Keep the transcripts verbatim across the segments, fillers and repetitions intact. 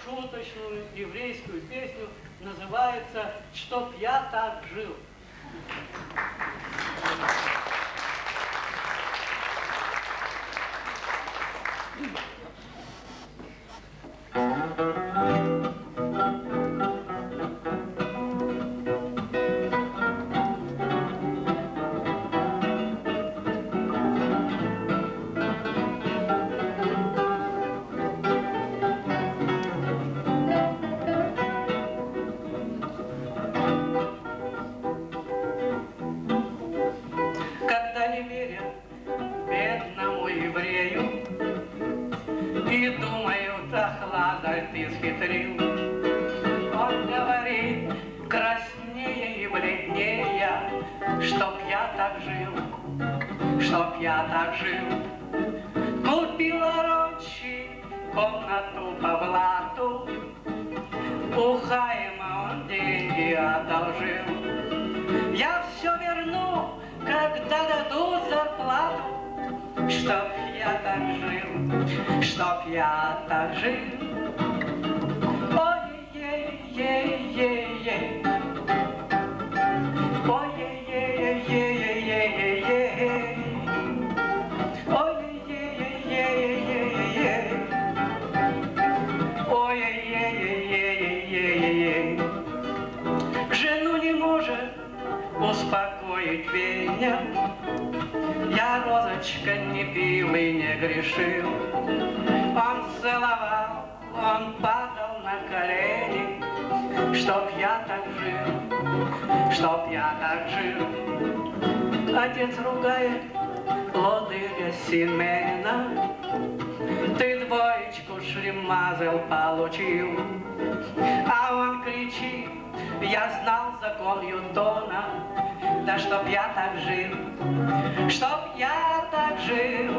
шуточную еврейскую песню, называется «Чтоб я так жил». Чтоб я так жил, ой-ей-ей-ей-ей, ой-ей-ей-ей-ей-ей, ой-ей-ей-ей-ей-ей, ой-ей-ей-ей-ей-ей. Жену не может успокоить Веня, я, Розочка, не пил и не грешил. Он целовал, он падал на колени, чтоб я так жил, чтоб я так жил. Отец ругает лодыря Семена, ты двоечку шлемазел получил. А он кричит, я знал закон Ньютона, да чтоб я так жил, чтоб я так жил.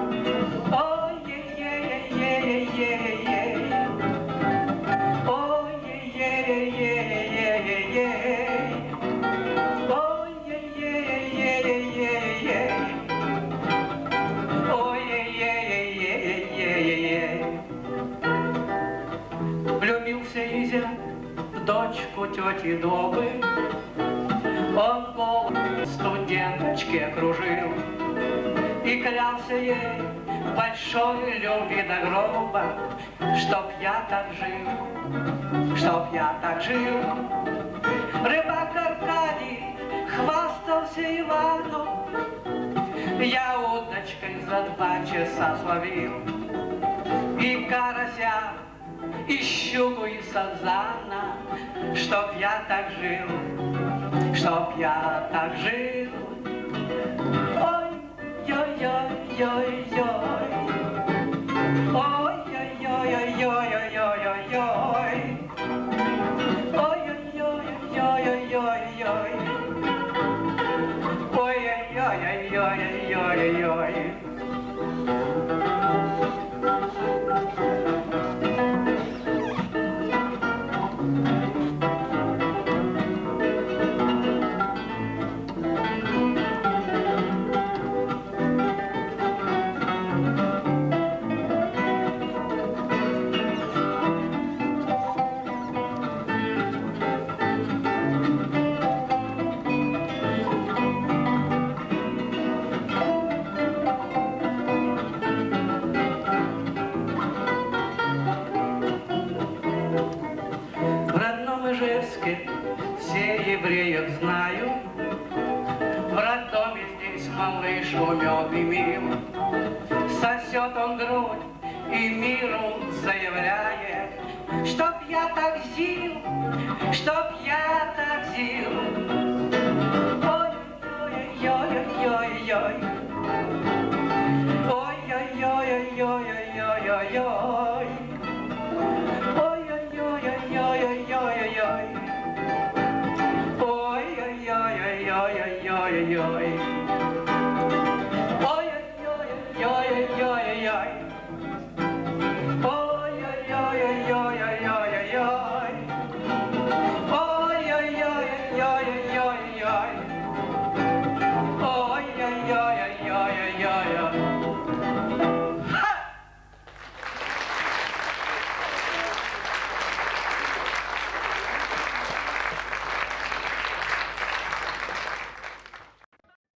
Ой-ей-ей-ей-ей-ей, ой-ей-ей-ей-ей-ей, ой-ей-ей-ей-ей-ей, ой-ей-ей-ей-ей-ей. Влюбился Изя в дочку тети Добы, он голову студенточке кружил и клялся ей в большой любви до гроба, чтоб я так жил, чтоб я так жил. Рыбак Аркадий хвастался Ивану, я удочкой за два часа словил и карася, и щуку, и сазана, чтоб я так жил, чтоб я так жил. Ой-ой-ой-ой-ой, ой-ой-ой-ой-ой-ой-ой, ой-ой-ой-ой-ой-ой-ой, ой-ой-ой-ой-ой-ой-ой. Все евреев знаю, в роддоме здесь малыш умен и мил. Сосет он грудь и миру заявляет, чтоб я так зил, чтоб я так зил. Ой-ой-ой-ой-ой-ой, ой-ой-ой-ой-ой-ой-ой, ой-ой-ой-ой-ой-ой, ой-ой-ой-ой-ой-ой.